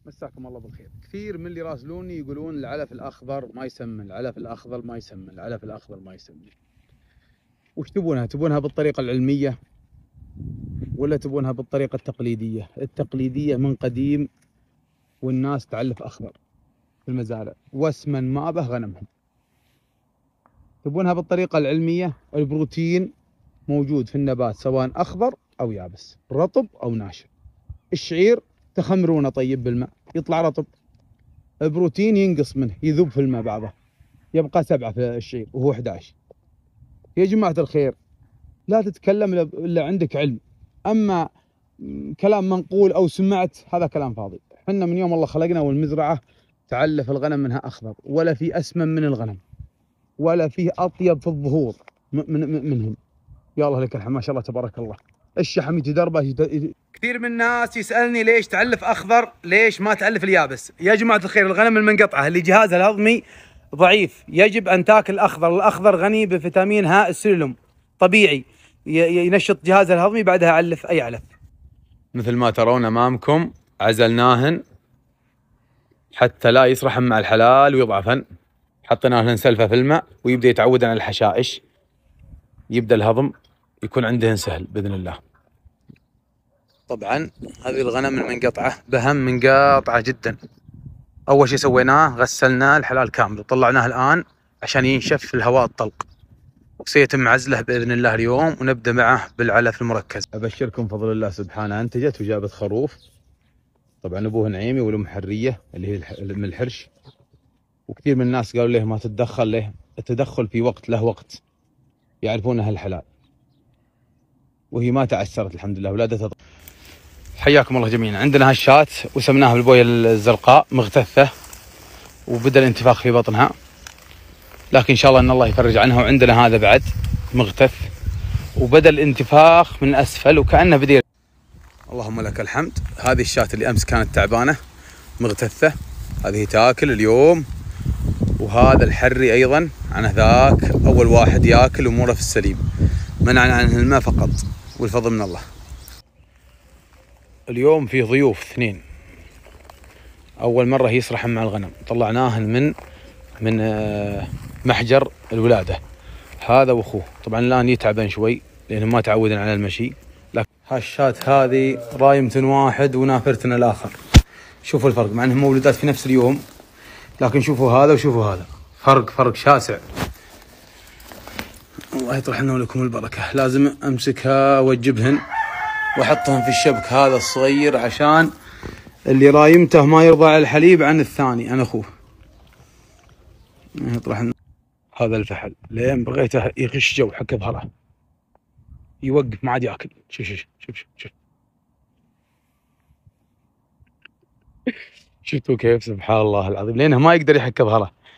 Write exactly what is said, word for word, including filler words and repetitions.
مساكم الله بالخير. كثير من اللي يراسلوني يقولون العلف الاخضر ما يسمن، العلف الاخضر ما يسمن، العلف الاخضر ما يسمن. وش تبونها؟ تبونها بالطريقه العلميه ولا تبونها بالطريقه التقليديه؟ التقليديه من قديم والناس تعلف اخضر في المزارع واسمن ما به غنمهم. تبونها بالطريقه العلميه، البروتين موجود في النبات سواء اخضر او يابس، رطب او ناشف. الشعير تخمرونه طيب بالماء يطلع رطب، البروتين ينقص منه يذوب في الماء بعضه، يبقى سبعة في الشعير وهو أحد عشر. يا جماعة الخير لا تتكلم إلا عندك علم، أما كلام منقول أو سمعت هذا كلام فاضي. حنا من يوم الله خلقنا والمزرعة تعلف الغنم منها أخضر، ولا في أسمن من الغنم ولا فيه أطيب في الظهور من منهم. يا الله لك الحمد ما شاء الله تبارك الله. الشحم يتدربه يت... كثير من الناس يسألني ليش تعلف أخضر ليش ما تعلف اليابس؟ يا جماعة الخير الغنم المنقطعة اللي جهازها الهضمي ضعيف يجب أن تاكل الأخضر. الأخضر غني بفيتامين هاء السلم طبيعي ينشط جهازها الهضمي، بعدها علف أي علف. مثل ما ترون أمامكم عزلناهن حتى لا يسرحن مع الحلال ويضعفن، حطينا لهن سلفة في الماء ويبدأ يتعودن على الحشائش، يبدأ الهضم يكون عندهن سهل بإذن الله. طبعا هذه الغنم المنقطعة بهم منقاطعة جدا. أول شيء سويناه غسلناه الحلال كامل وطلعناه الآن عشان ينشف في الهواء الطلق، وسيتم عزله بإذن الله اليوم ونبدأ معه بالعلف المركز. أبشركم بفضل الله سبحانه أنتجت وجابت خروف. طبعا أبوه نعيمي والأم حرية اللي هي من الحرش. وكثير من الناس قالوا ليه ما تتدخل، ليه التدخل في وقت له وقت يعرفونها الحلال، وهي ما تعسرت الحمد لله ولادتها. حياكم الله جميعا. عندنا هالشاة وسمناها بالبويه الزرقاء مغتثة وبدأ الانتفاخ في بطنها، لكن ان شاء الله ان الله يفرج عنها. وعندنا هذا بعد مغتث وبدأ الانتفاخ من اسفل وكأنه بدير. اللهم لك الحمد. هذه الشاة اللي امس كانت تعبانة مغتثة هذه تاكل اليوم، وهذا الحري ايضا عن ذاك اول واحد ياكل اموره في السليم، منعنا عنه الماء فقط والفضل من الله. اليوم فيه ضيوف اثنين، اول مره يسرحن مع الغنم، طلعناهن من من محجر الولاده هذا واخوه. طبعا الان يتعبن شوي لانهم ما تعودن على المشي، لكن هالشات هذه رايمتن واحد ونافرتن الاخر. شوفوا الفرق مع انهم مولودات في نفس اليوم، لكن شوفوا هذا وشوفوا هذا فرق فرق شاسع. الله يطرح لنا ولكم البركه. لازم امسكها واجبهن واحطهم في الشبك هذا الصغير عشان اللي رايمته ما يرضى على الحليب عن الثاني عن اخوه. يطرح هذا الفحل لين بغيته يغش جو حق ظهره يوقف ما عاد ياكل. شوف شوف شوف شوف شوف شفتوا كيف؟ سبحان الله العظيم لانه ما يقدر يحك ظهره.